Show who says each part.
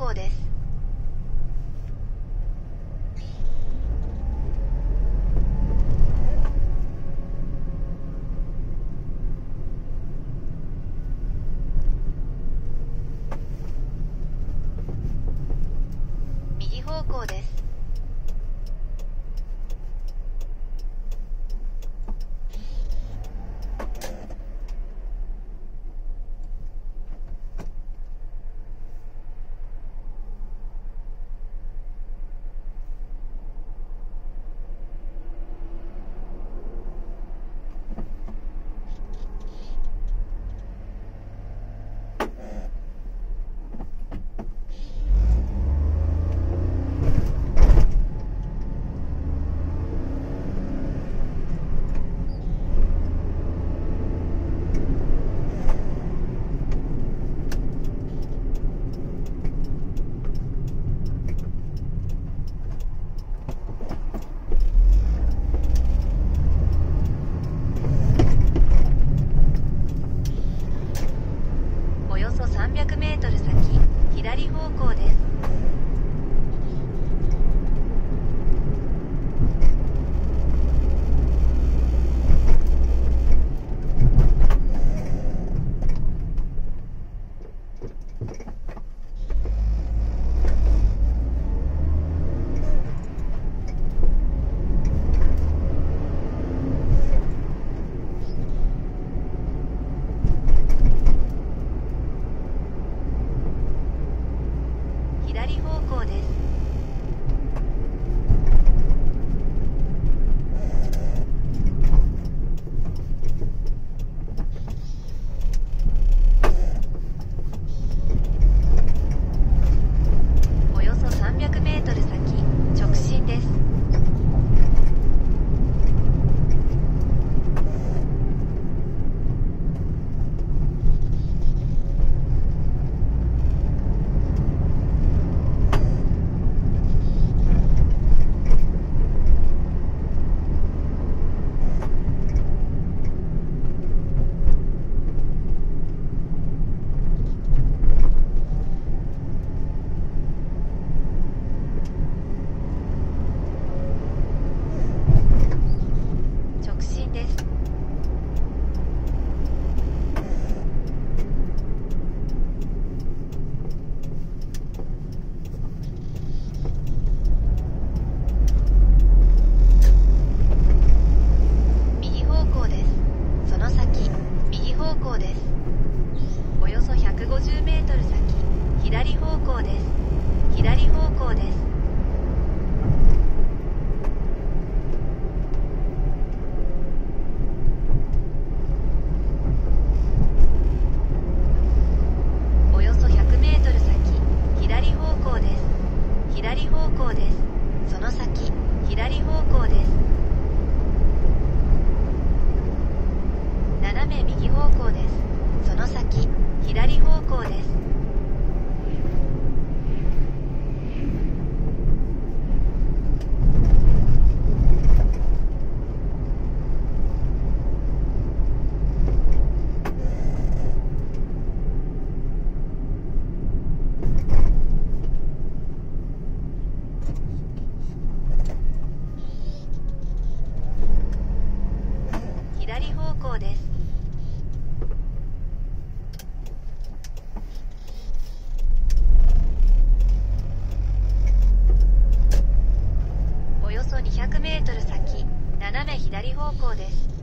Speaker 1: 向です。右方向です。およそ300メートル先、左方向です。左方向です。およそ300メートル先、直進です。直進です。右方向です。その先、右方向です。およそ150メートル先、左方向です。左方向です。およそ100メートル先、左方向です。左方向です。その先、左方向です。斜め右方向です。その先、左方向です。左方向です。およそ200メートル先、斜め左方向です。